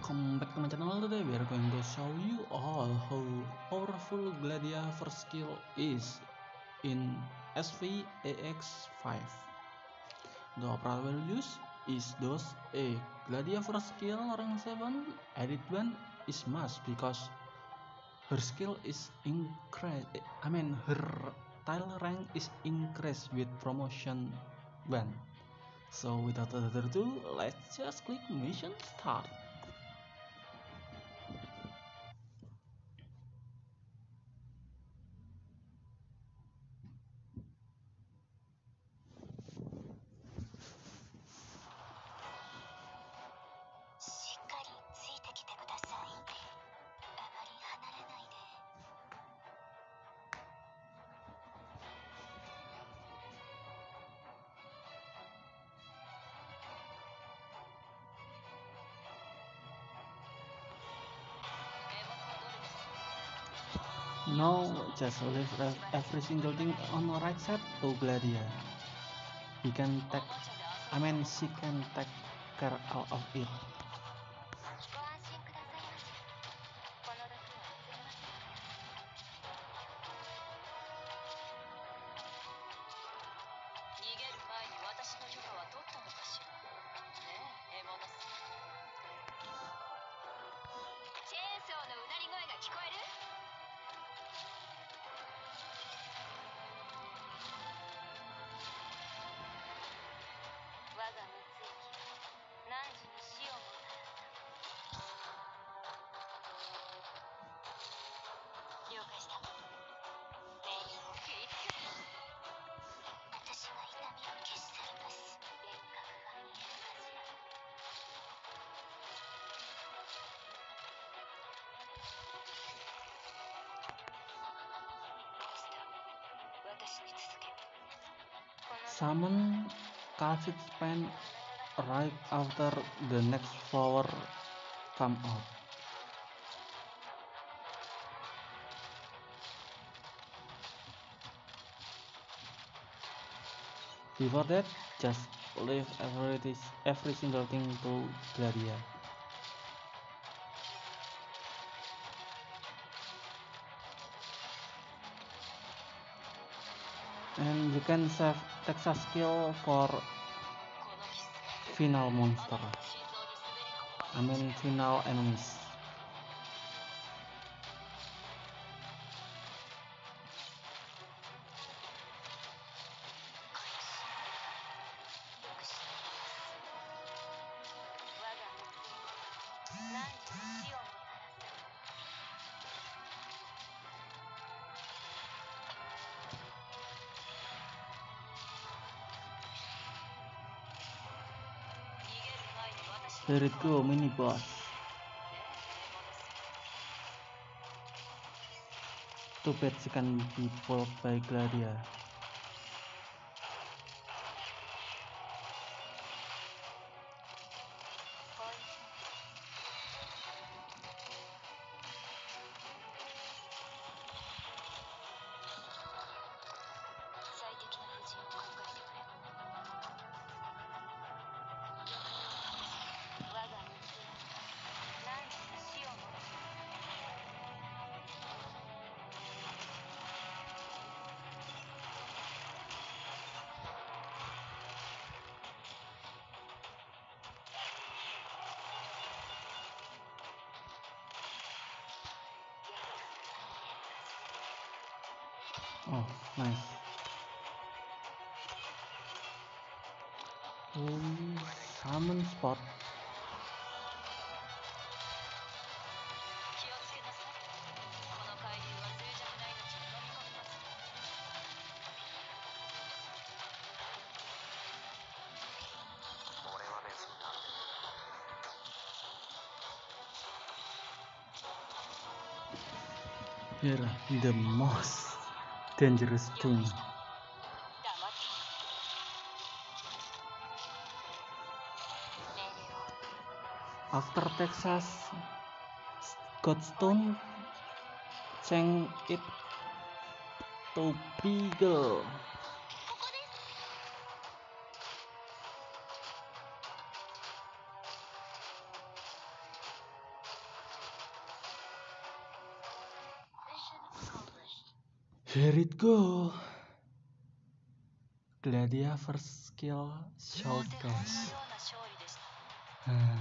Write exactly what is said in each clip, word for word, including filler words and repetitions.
welcome back to my channel. Today we are going to show you all how powerful Gladia first skill is in S V A X five. The opera will use is those A. Gladia first skill rank seven edit one is must because her skill is increased. I mean her tile rank is increased with promotion one. So without further ado, let's just click mission start. Now just leave every single thing on the right side to Gladia. He can take, I mean she can take care out of it. Summon Calcid Span right after the next flower come out. Before that, just leave every, every single thing to Gladia. And you can save Texas skill for final monster. I mean final enemies. Here it go, mini boss. Too bad she can be pulled by Gladia. Oh, nice. Um, summon spot. Here, the most dangerous thing. After Texas Godstone, change it to Beagle. Here it go. Gladia first skill showcase. Hmm.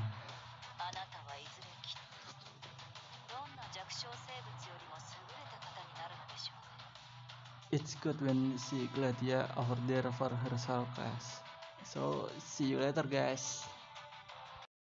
It's good when you see Gladia over there for her soul class. So see you later guys.